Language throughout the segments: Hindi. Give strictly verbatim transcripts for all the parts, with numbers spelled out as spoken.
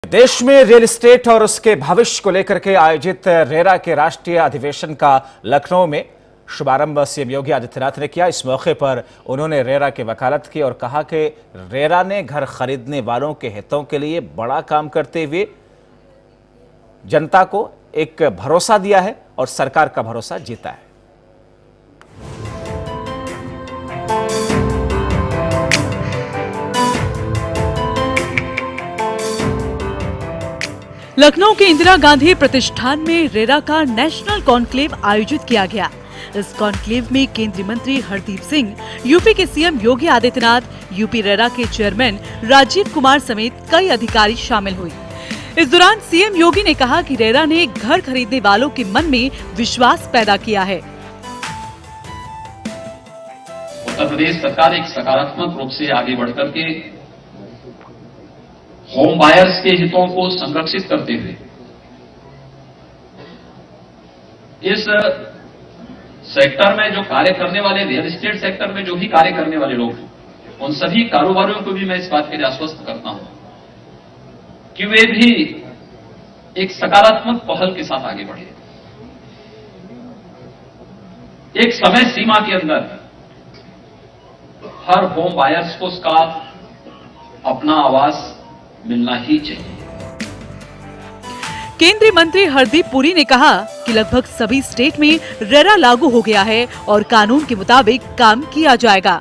देश में रियल एस्टेट और उसके भविष्य को लेकर के आयोजित रेरा के राष्ट्रीय अधिवेशन का लखनऊ में शुभारंभ सीएम योगी आदित्यनाथ ने किया। इस मौके पर उन्होंने रेरा की वकालत की और कहा कि रेरा ने घर खरीदने वालों के हितों के लिए बड़ा काम करते हुए जनता को एक भरोसा दिया है और सरकार का भरोसा जीता है। लखनऊ के इंदिरा गांधी प्रतिष्ठान में रेरा का नेशनल कॉन्क्लेव आयोजित किया गया। इस कॉन्क्लेव में केंद्रीय मंत्री हरदीप सिंह, यूपी के CM Yogi Adityanath, UP RERA के चेयरमैन राजीव कुमार समेत कई अधिकारी शामिल हुए। इस दौरान सीएम योगी ने कहा कि रेरा ने घर खरीदने वालों के मन में विश्वास पैदा किया है। उत्तर प्रदेश सरकार एक सकारात्मक रूप से आगे बढ़कर के होम बायर्स के हितों को संरक्षित करते हुए इस सेक्टर में जो कार्य करने वाले, रियल एस्टेट सेक्टर में जो भी कार्य करने वाले लोग हैं, उन सभी कारोबारियों को भी मैं इस बात के लिए आश्वस्त करता हूं कि वे भी एक सकारात्मक पहल के साथ आगे बढ़े। एक समय सीमा के अंदर हर होम बायर्स को उसका अपना आवास मिलना ही चाहिए। केंद्रीय मंत्री हरदीप पुरी ने कहा कि लगभग सभी स्टेट में रेरा लागू हो गया है और कानून के मुताबिक काम किया जाएगा।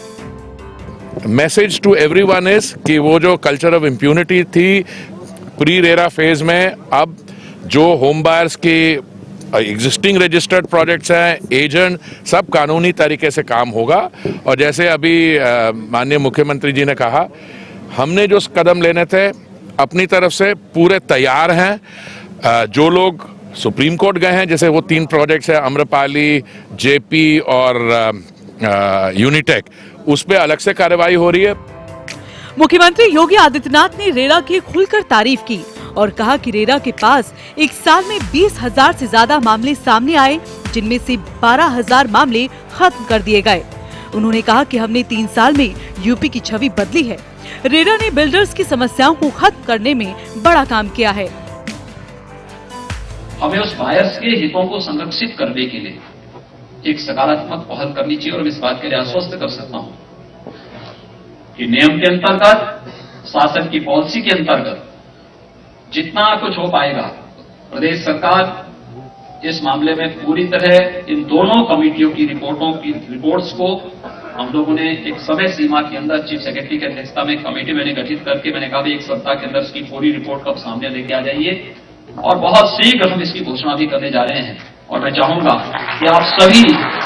मैसेज टू एवरीवन इज कि वो जो कल्चर ऑफ इम्प्यूनिटी थी प्री रेरा फेज में, अब जो होम बायर्स के एग्जिस्टिंग रजिस्टर्ड प्रोजेक्ट्स हैं, एजेंट, सब कानूनी तरीके से काम होगा। और जैसे अभी माननीय मुख्यमंत्री जी ने कहा, हमने जो कदम लेने थे अपनी तरफ से पूरे तैयार हैं। जो लोग सुप्रीम कोर्ट गए हैं, जैसे वो तीन प्रोजेक्ट्स हैं अम्रपाली, जेपी और यूनिटेक, उस पे अलग से कार्रवाई हो रही है। मुख्यमंत्री योगी आदित्यनाथ ने रेरा की खुलकर तारीफ की और कहा कि रेरा के पास एक साल में बीस हजार से ज्यादा मामले सामने आए, जिनमें से बारह हजार मामले खत्म कर दिए गए। उन्होंने कहा कि हमने तीन साल में यूपी की छवि बदली है। रेरा ने बिल्डर्स की समस्याओं को खत्म करने में बड़ा काम किया है। हमें उस बायर्स के हितों को संरक्षित करने के लिए एक सकारात्मक पहल करनी चाहिए और मैं इस बात के लिए आश्वस्त कर सकता हूं कि नियम के अंतर्गत, शासन की पॉलिसी के अंतर्गत जितना कुछ हो पाएगा, प्रदेश सरकार इस मामले में पूरी तरह इन दोनों कमेटियों की रिपोर्टों की रिपोर्ट्स को हम लोगों ने एक समय सीमा के अंदर चीफ सेक्रेटरी की अध्यक्षता में कमेटी मैंने गठित करके मैंने कहा एक सप्ताह के अंदर इसकी पूरी रिपोर्ट को सामने लेके आ जाइए और बहुत शीघ्र हम इसकी घोषणा भी करने जा रहे हैं। और मैं चाहूंगा कि आप सभी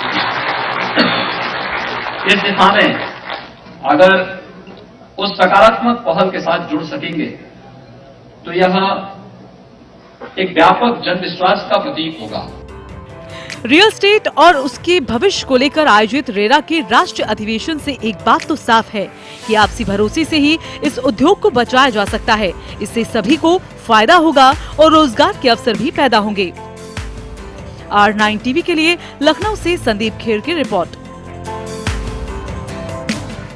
इस दिशा में अगर उस सकारात्मक पहल के साथ जुड़ सकेंगे तो यह एक व्यापक जन विश्वास का प्रतीक होगा। रियल एस्टेट और उसके भविष्य को लेकर आयोजित रेरा के राष्ट्रीय अधिवेशन से एक बात तो साफ है कि आपसी भरोसे से ही इस उद्योग को बचाया जा सकता है। इससे सभी को फायदा होगा और रोजगार के अवसर भी पैदा होंगे। आर नाइन टीवी के लिए लखनऊ से संदीप खेर की रिपोर्ट।